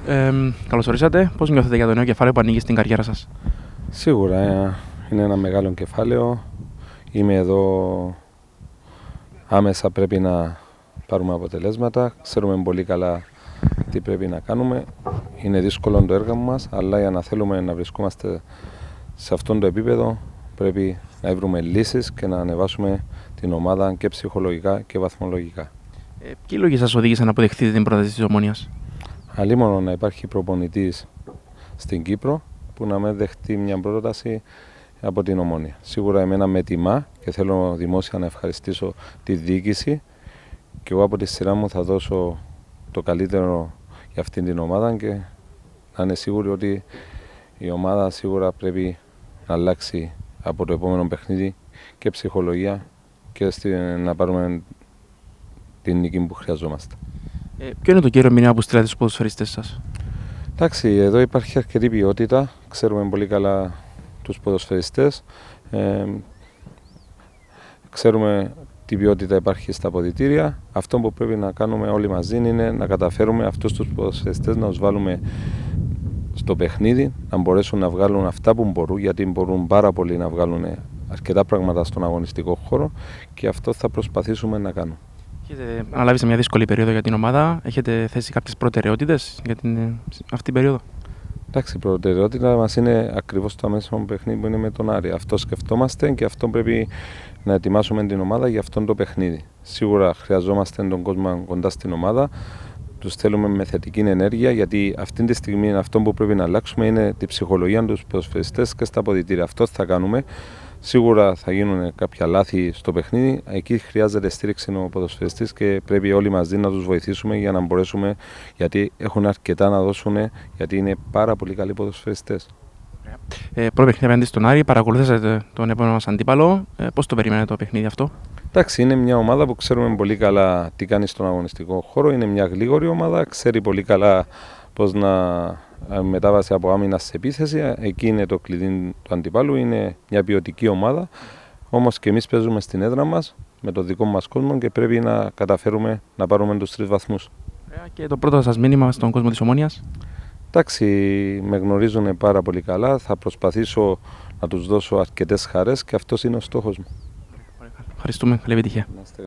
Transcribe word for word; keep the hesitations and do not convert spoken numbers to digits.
Ε, καλώς ορίσατε. Πώς νιώθετε για το νέο κεφάλαιο που ανοίγει στην καριέρα σας? Σίγουρα είναι ένα μεγάλο κεφάλαιο. Είμαι εδώ άμεσα, πρέπει να πάρουμε αποτελέσματα. Ξέρουμε πολύ καλά τι πρέπει να κάνουμε. Είναι δύσκολο το έργο μας, αλλά για να θέλουμε να βρισκόμαστε σε αυτό το επίπεδο πρέπει να βρούμε λύσεις και να ανεβάσουμε την ομάδα και ψυχολογικά και βαθμολογικά. Ε, ποιοι λόγοι σας οδήγησαν να αποδεχτείτε την πρόταση της Ομόνοιας? Αλλήμον να υπάρχει προπονητής στην Κύπρο που να με δεχτεί μια πρόταση από την Ομόνια. Σίγουρα εμένα με τιμά και θέλω δημόσια να ευχαριστήσω τη διοίκηση και εγώ από τη σειρά μου θα δώσω το καλύτερο για αυτήν την ομάδα και να είναι σίγουροι ότι η ομάδα σίγουρα πρέπει να αλλάξει από το επόμενο παιχνίδι και ψυχολογία και στη, να πάρουμε την νίκη που χρειαζόμαστε. Ε, ποιο είναι το κύριο μήνυμα που στείλατε στους ποδοσφαιριστές σας? Εντάξει, εδώ υπάρχει αρκετή ποιότητα, ξέρουμε πολύ καλά τους ποδοσφαιριστές, ε, ξέρουμε τι ποιότητα υπάρχει στα αποδυτήρια. Αυτό που πρέπει να κάνουμε όλοι μαζί είναι να καταφέρουμε αυτούς τους ποδοσφαιριστές να τους βάλουμε στο παιχνίδι, να μπορέσουν να βγάλουν αυτά που μπορούν, γιατί μπορούν πάρα πολύ να βγάλουν αρκετά πράγματα στον αγωνιστικό χώρο και αυτό θα προσπαθήσουμε να κάνουμε. Έχετε αναλάβει σε μια δύσκολη περίοδο για την ομάδα. Έχετε θέσει κάποιες προτεραιότητες για την, αυτή την περίοδο? Εντάξει, η προτεραιότητα μας είναι ακριβώς το αμέσω παιχνίδι που είναι με τον Άρη. Αυτό σκεφτόμαστε και αυτό πρέπει να ετοιμάσουμε την ομάδα για αυτό το παιχνίδι. Σίγουρα χρειαζόμαστε τον κόσμο κοντά στην ομάδα. Τους θέλουμε με θετική ενέργεια, γιατί αυτή τη στιγμή αυτό που πρέπει να αλλάξουμε είναι τη ψυχολογία του ποδοσφαιριστές και στα αποδυτήρια. Αυτό θα κάνουμε. Σίγουρα θα γίνουν κάποια λάθη στο παιχνίδι. Εκεί χρειάζεται στήριξη ο ποδοσφαιριστής και πρέπει όλοι μαζί να τους βοηθήσουμε για να μπορέσουμε, γιατί έχουν αρκετά να δώσουν, γιατί είναι πάρα πολύ καλοί ποδοσφαιριστές. Ε, πρώτο παιχνίδι απέναντι στον Άρη, παρακολουθήσατε τον επόμενο μας αντίπαλο. Ε, πώς το περιμένετε το παιχνίδι αυτό? Εντάξει, είναι μια ομάδα που ξέρουμε πολύ καλά τι κάνει στον αγωνιστικό χώρο. Είναι μια γλίγορη ομάδα, ξέρει πολύ καλά πώς να μετάβαση από άμυνα σε επίθεση. Εκεί είναι το κλειδί του αντιπάλου. Είναι μια ποιοτική ομάδα. Όμως και εμείς παίζουμε στην έδρα μας με το δικό μας κόσμο και πρέπει να καταφέρουμε να πάρουμε τους τρεις βαθμούς. Και το πρώτο σας μήνυμα στον κόσμο της Ομόνοιας? Εντάξει, με γνωρίζουν πάρα πολύ καλά. Θα προσπαθήσω να τους δώσω αρκετές χαρές και αυτός είναι ο στόχος μου. Ευχαριστούμε. Καλή επιτυχία.